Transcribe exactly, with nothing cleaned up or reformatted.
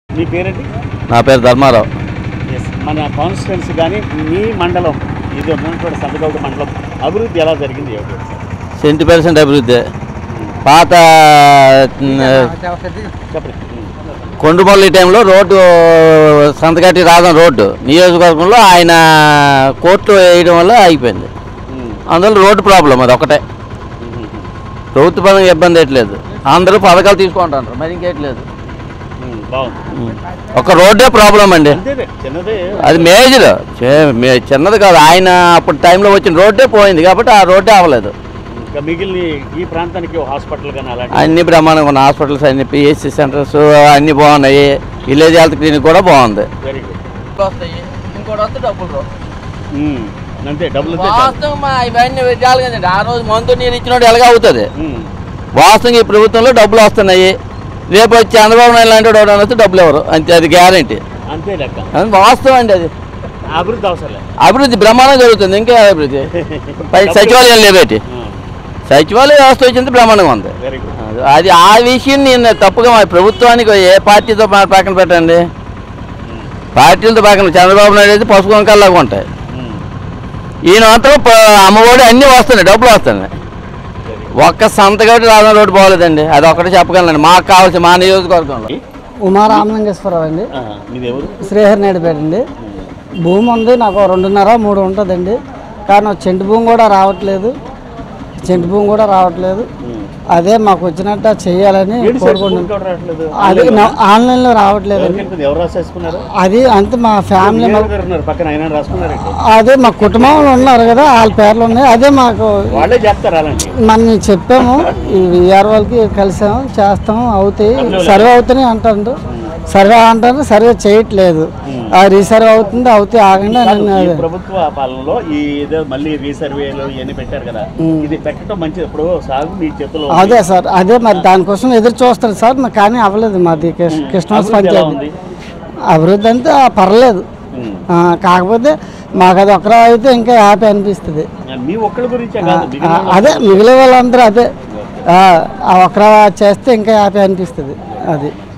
మీ పేరేంటి? నా పేరు ధర్మారావు. మన కాన్స్టిట్యున్సీ కానీ మీ మండలం ఇది ఉన్నటువంటి సంతగౌడ మండలం అభివృద్ధి ఎలా జరిగింది? సెంటీ పర్సెంట్ అభివృద్ధి. పాత కొండుమల్లి టైంలో రోడ్డు సంతకట్టి రావడం రోడ్డు నియోజకవర్గంలో ఆయన కోర్టు వేయడం వల్ల అయిపోయింది. అందువల్ల రోడ్డు ప్రాబ్లం అది ఒకటే. ప్రభుత్వ పరంగా ఇబ్బంది ఏట్లేదు, అందరూ పథకాలు తీసుకుంటారు, మరి ఇంకేట్లేదు. ఒక రోడ్డే ప్రాబ్లం అండి, అది మేజర్. చిన్నది కాదు, ఆయన అప్పుడు టైంలో వచ్చిన రోడ్డే పోయింది కాబట్టి ఆ రోడ్డే అవ్వలేదు. మిగిలిన ఈ ప్రాంతానికి హాస్పిటల్ కానీ అలాంటి అన్ని బ్రహ్మాండంగా ఉన్న హాస్పిటల్స్ అన్ని పిహెచ్సి సెంటర్స్ అన్నీ బాగున్నాయి. విలేజ్ హెల్త్ క్లినిక్ కూడా బాగుంది. Very good. వస్తాయి ఇంకోటి వస్తే డబ్బులు అంతే, డబ్బులు ఇవన్నీ విషయాలు కదండి. ఆ రోజు మందు నీరు ఇచ్చినట్టు ఎలాగ అవుతుంది. వాస్తవంగా ఈ ప్రభుత్వంలో డబ్బులు వస్తున్నాయి. రేపు వచ్చి చంద్రబాబు నాయుడు లాంటి వాడు వస్తే డబ్బులు ఎవరు అంతే, అది గ్యారంటీ. అంతే లెక్క, వాస్తవం అండి. అది అభివృద్ధి అవసరం లేదు. అభివృద్ధి బ్రహ్మాండంగా జరుగుతుంది. ఇంకా అభివృద్ధి పై సచివాలయాలు లేబట్టి సచివాలయ వ్యవస్థ వచ్చింది బ్రహ్మాండంగా ఉంది. అది ఆ విషయం నేను తప్పుగా ప్రభుత్వానికి ఏ పార్టీతో పక్కన పెట్టండి, పార్టీలతో పక్కన చంద్రబాబు నాయుడు అయితే పసుపు వంకల్లాగా ఉంటాయి. ఈయన మాత్రం అమ్మఒడి అన్నీ వస్తున్నాయి, డబ్బులు వస్తున్నాయి. ఒక్క సంతకటి రావడం రోడ్డు బాగోలేదండి, అది ఒక్కటే చెప్పగలండి. మాకు కావాల్సి మా నియోజకవర్గంలో. ఉమా రామలింగేశ్వరరావు అండి, శ్రీహరి నేడిపేట అండి. భూమి ఉంది నాకు రెండున్నర మూడు ఉంటుందండి, కానీ చెంటు భూమి కూడా రావట్లేదు, చెంటు భూమి కూడా రావట్లేదు. అదే మాకు వచ్చినట్టు చెయ్యాలని కోరుకుంటున్నాను. అది ఆన్లైన్లో రావట్లేదు, అది అంతే. మా ఫ్యామిలీ అదే మా కుటుంబంలో ఉన్నారు కదా, వాళ్ళ పేర్లు ఉన్నాయి. అదే మాకు మనం చెప్పాము, ఈ విఆర్ వాళ్ళకి కలిసాము, చేస్తాము, అవుతాయి, సర్వే అవుతాయి అంటారు. సర్వే అంటారు, సర్వే చేయట్లేదు. రీసర్వే అవుతుంది, అవుతాయి, ఆగండి. ప్రభుత్వ పాలనలో ఈ మళ్ళీ రీసర్వేలు ఇవన్నీ పెట్టారు కదా, ఇది పెట్టడం మంచిది. ఇప్పుడు సాగు మీ చేతిలో. అదే సార్, అదే మరి దానికోసం ఎదురు చూస్తారు సార్, కానీ అవ్వలేదు. మాది కృష్ణ పంచాయతీ అభివృద్ధి అంతా పర్లేదు, కాకపోతే మాకు అది ఒకరా అయితే ఇంకా హ్యాపీ అనిపిస్తుంది. అదే మిగిలిన వాళ్ళందరూ అదే ఆ ఒకరా చేస్తే ఇంకా హ్యాపీ అనిపిస్తుంది. అది